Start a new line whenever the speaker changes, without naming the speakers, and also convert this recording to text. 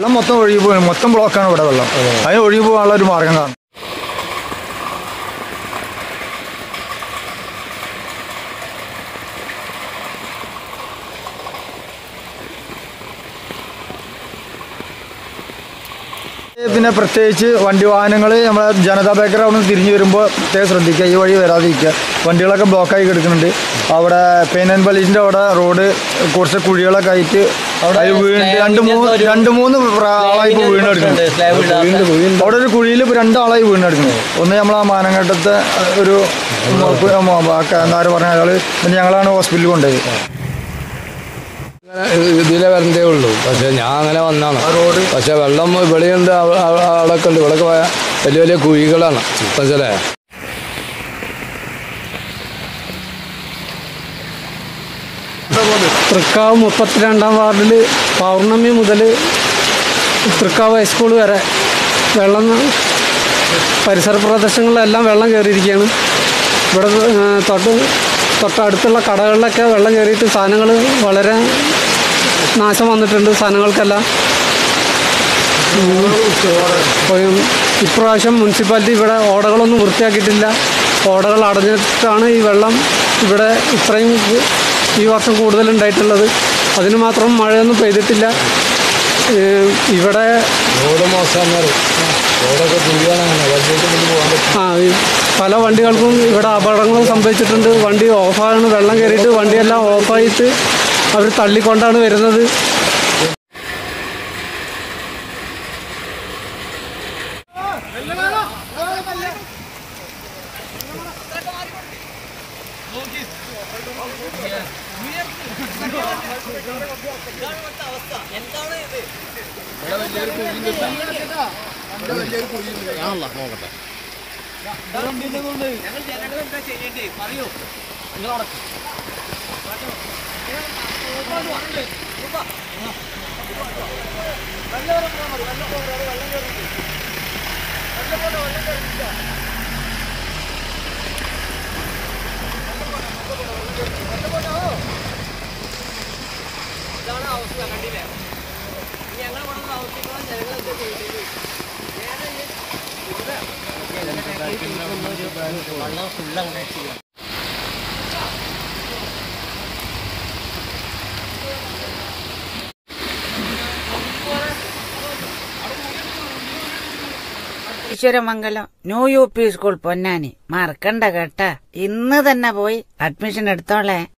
മൊത്തം ഒഴുകി പോയി, മൊത്തം ബ്ലോക്കാണ് ഇവിടെ വെള്ളം. അതിന് ഒഴുകി പോകാനുള്ള ഒരു മാർഗം കാണും. പിന്നെ പ്രത്യേകിച്ച് വണ്ടി വാഹനങ്ങൾ നമ്മളെ ജനതാ ബേക്കറി അവിടെ നിന്ന് തിരിഞ്ഞു വരുമ്പോൾ പ്രത്യേകം ശ്രദ്ധിക്കുക, ഈ വഴി വരാതിരിക്കുക. വണ്ടികളൊക്കെ ബ്ലോക്കായി കിടക്കുന്നുണ്ട്. അവിടെ പെയിൻ ആൻഡ് പോലീസിൻ്റെ അവിടെ റോഡ് കുറച്ച് കുഴികളൊക്കെ ആയിട്ട് അവിടെ രണ്ട് മൂന്ന് ആളായി ഇപ്പോൾ വീണെടുക്കുന്നുണ്ട്. അവിടെ ഒരു കുഴിയിൽ ഇപ്പോൾ 2 ആളായി വീണെടുക്കുന്നത്. ഒന്ന് നമ്മൾ ആ മാനങ്ങാട്ടത്തെ ഒരു എന്നാര് പറഞ്ഞ അയാൾ, പിന്നെ ഞങ്ങളാണ് ഹോസ്പിറ്റലിൽ കൊണ്ടുപോയി.
ഇതിലെ വരണ്ടേ ഉള്ളൂ. പക്ഷെ ഞാൻ അങ്ങനെ വന്നാണ്. പക്ഷെ വെള്ളം ഇവിടെയുണ്ട്, അവിടെയൊക്കെ ഉണ്ട്. ഇവിടെയൊക്കെ വലിയ വലിയ കുഴികളാണ്. മനസ്സിലെ
തൃക്കാവ് 32-ാം വാർഡിൽ പൗർണമി മുതൽ തൃക്കാവ് ഹൈസ്കൂൾ വരെ വെള്ളം, പരിസര പ്രദേശങ്ങളിലെല്ലാം വെള്ളം കയറിയിരിക്കുകയാണ്. ഇവിടെ തൊട്ടടുത്തുള്ള കടകളിലൊക്കെ വെള്ളം കയറിയിട്ട് സാധനങ്ങൾ വളരെ നാശം വന്നിട്ടുണ്ട്. സാധനങ്ങൾക്കെല്ലാം ഇപ്രാവശ്യം മുനിസിപ്പാലിറ്റി ഇവിടെ ഓടകളൊന്നും വൃത്തിയാക്കിയിട്ടില്ല. ഓടകൾ അടഞ്ഞിട്ടാണ് ഈ വെള്ളം ഇവിടെ ഇത്രയും ഈ വർഷം കൂടുതലുണ്ടായിട്ടുള്ളത്. അതിന് മാത്രം മഴയൊന്നും പെയ്തിട്ടില്ല. ഇവിടെ പല വണ്ടികൾക്കും ഇവിടെ അപകടങ്ങളും സംഭവിച്ചിട്ടുണ്ട്. വണ്ടി ഓഫാണ്, വെള്ളം കയറിയിട്ട് വണ്ടിയെല്ലാം ഓഫായിട്ട് അവർ തള്ളിക്കൊണ്ടാണ് വരുന്നത്.
Eswaramangalam new U P school Ponnani മറക്കണ്ട കേട്ടാ. ഇന്ന് തന്നെ പോയി അഡ്മിഷൻ എടുത്തോളേ.